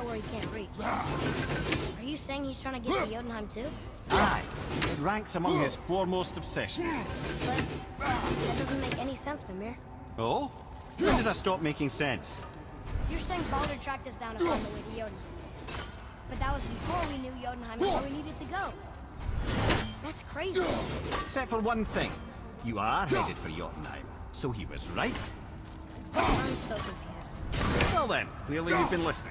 spot where he can't reach. Are you saying he's trying to get to Jotunheim too? Aye. It ranks among his foremost obsessions. But that doesn't make any sense, Mimir. Oh? When did I stop making sense? You're saying Baldur tracked us down to find the way to Jotunheim. But that was before we knew Jotunheim was where we needed to go. That's crazy. Except for one thing. You are headed for Jotunheim, so he was right. I'm so confused. Well then, clearly you've been listening.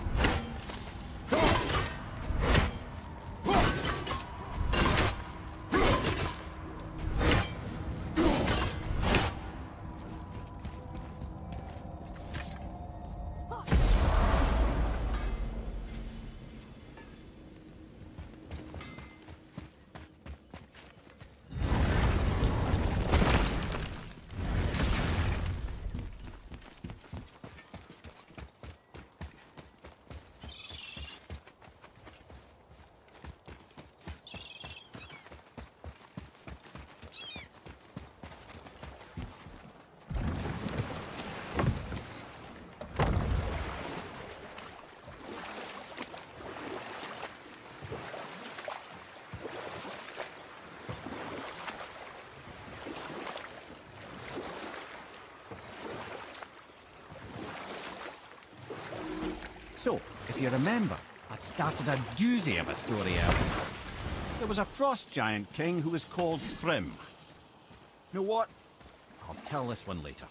So, if you remember, I'd started a doozy of a story earlier. There was a frost giant king who was called Thrym. You know what? I'll tell this one later.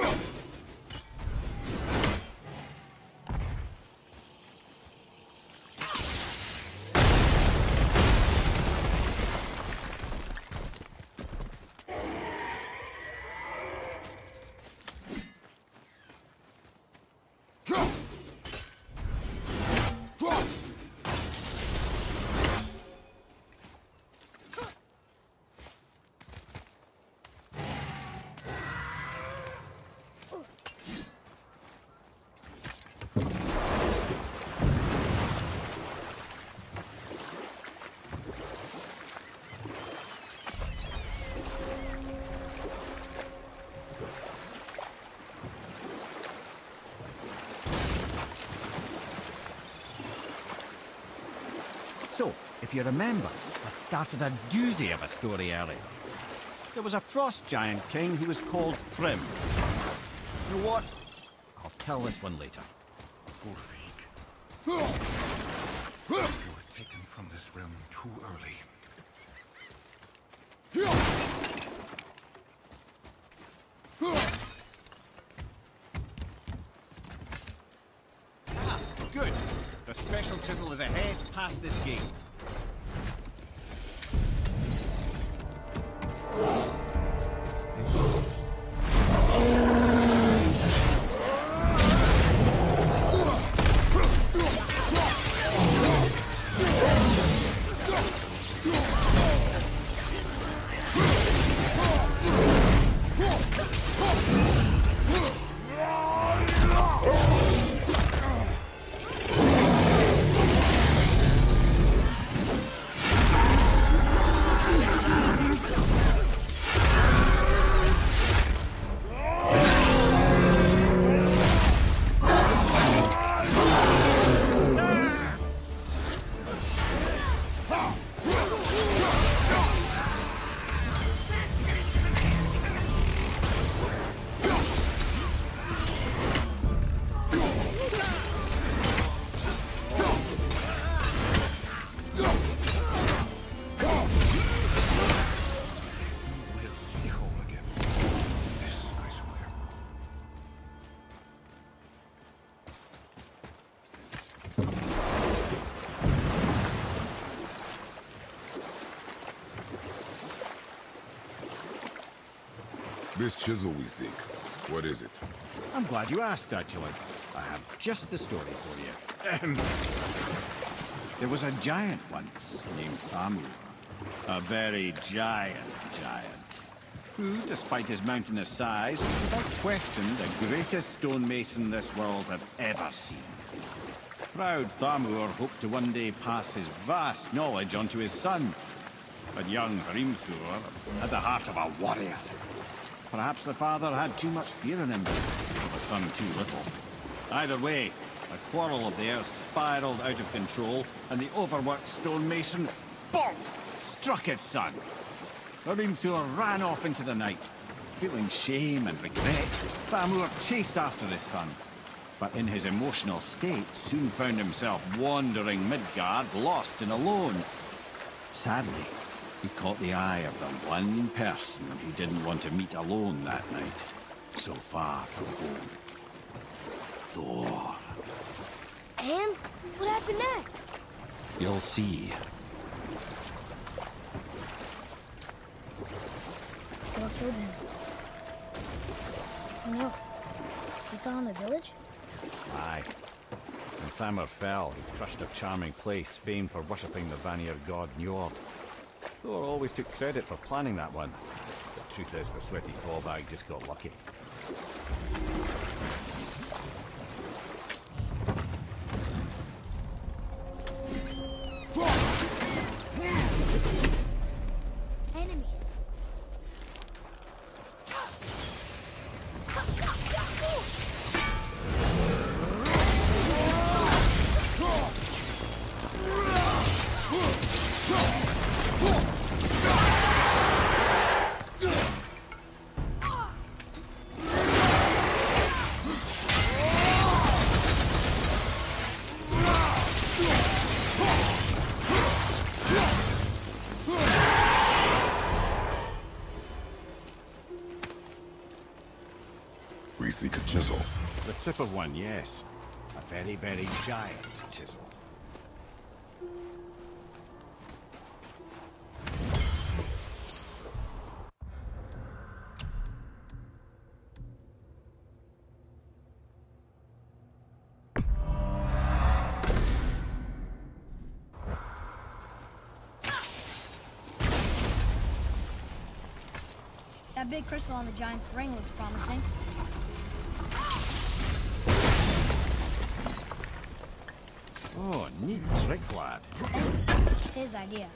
So, if you remember, I started a doozy of a story earlier. There was a frost giant king who was called Thrym. You know what? I'll tell this one later. Ulfik. You were taken from this realm too early. Good. The special chisel is ahead past this gate. This chisel we seek, what is it? I'm glad you asked, actually. I have just the story for you. There was a giant once named Thamur. A very giant, who, despite his mountainous size, was without question the greatest stonemason this world had ever seen. Proud Thamur hoped to one day pass his vast knowledge on to his son. But young Hrimthur had the heart of a warrior. Perhaps the father had too much fear in him, or the son too little. Either way, A quarrel of theirs spiraled out of control, and the overworked stonemason, bonk, struck his son. Hrimthur ran off into the night. Feeling shame and regret, Thamur chased after his son. But in his emotional state, soon found himself wandering Midgard, lost and alone. Sadly, he caught the eye of the one person he didn't want to meet alone that night, so far from home. Thor. And what happened next? You'll see. Thor killed him. Oh no. He fell in the village? Aye. When Thamur fell, he crushed a charming place famed for worshipping the Vanir god Njord. Thor always took credit for planning that one. The truth is, the sweaty ballbag just got lucky. Enemies. We seek a chisel. The tip of one, yes. A very, very giant chisel. That big crystal on the giant's ring looks promising. Oh, neat trick, lad. Thanks. His idea.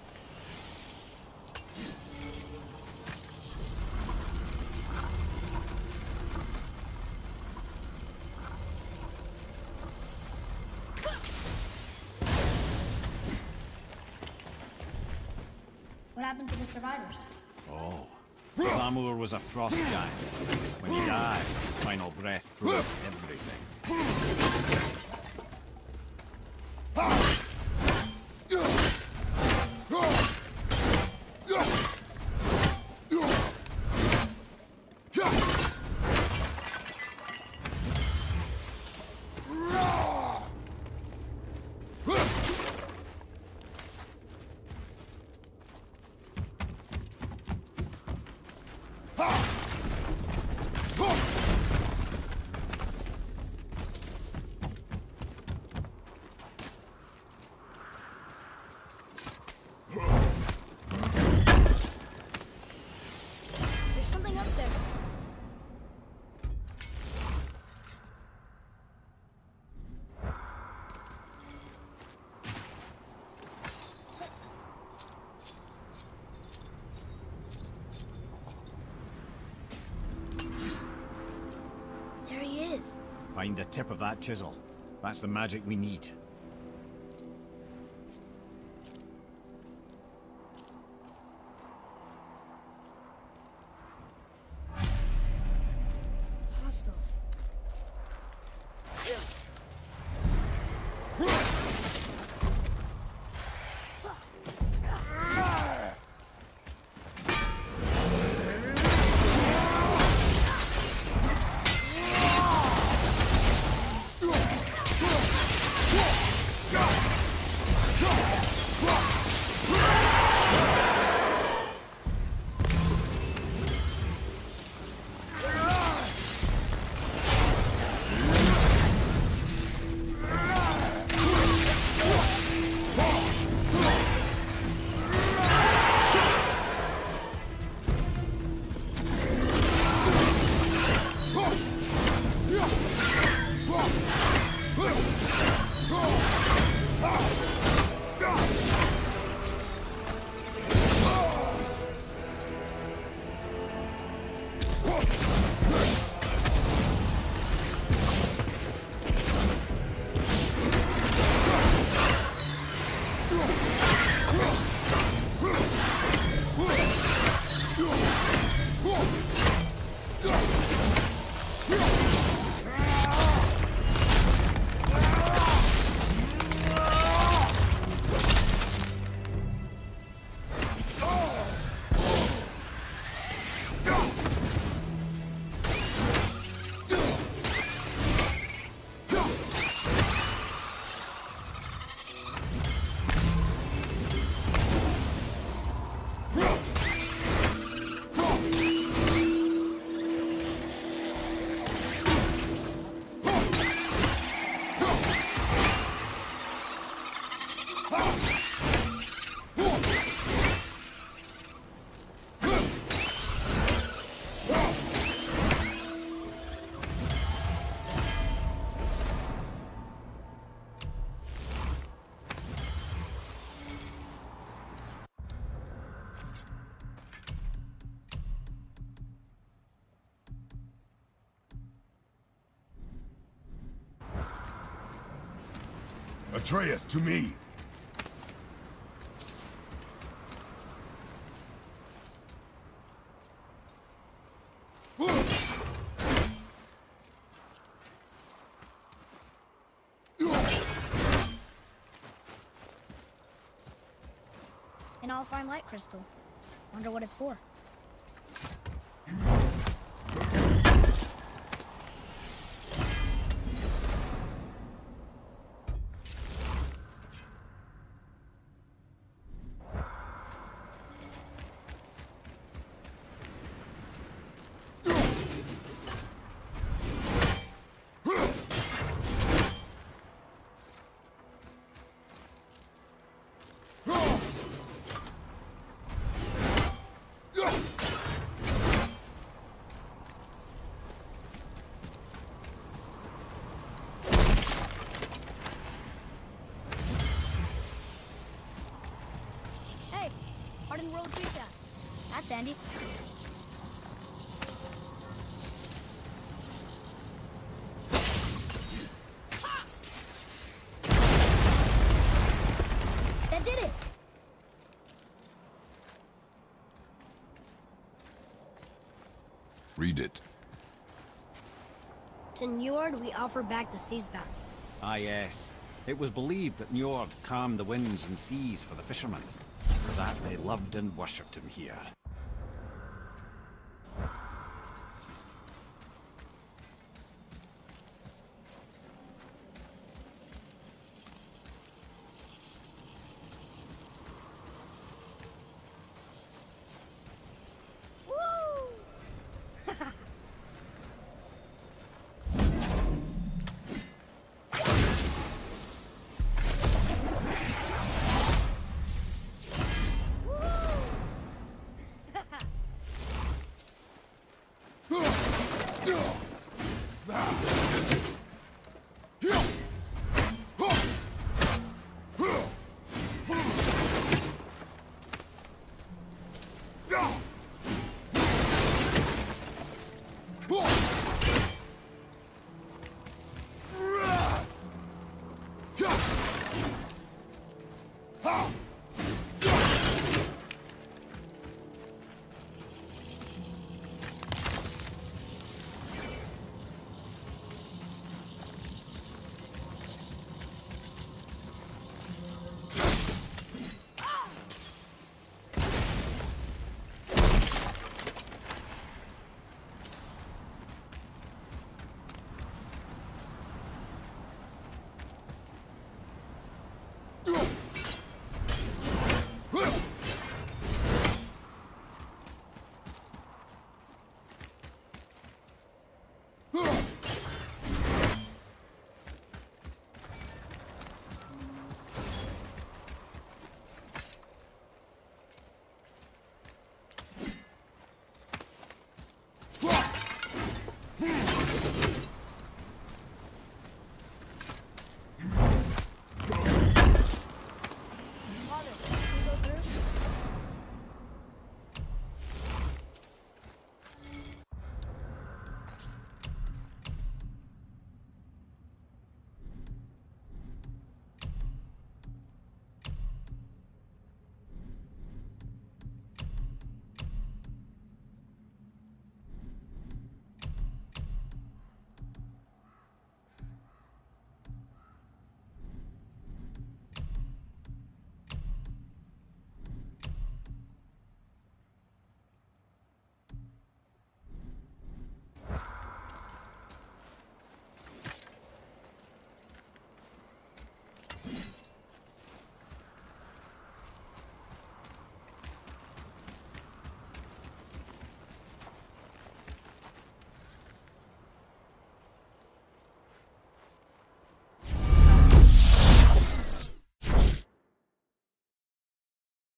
What happened to the survivors? Oh. Thamur was a frost giant. When he died, his final breath froze everything. There's something up there. There he is. Find the tip of that chisel. That's the magic we need. Hostiles. Atreus, to me! An all-fine light crystal. Wonder what it's for. Hardened world pizza. That's handy. That did it! Read it. To Njord, we offer back the sea's bounty. Ah, yes. It was believed that Njord calmed the winds and seas for the fishermen. For that, they loved and worshipped him here. Ha!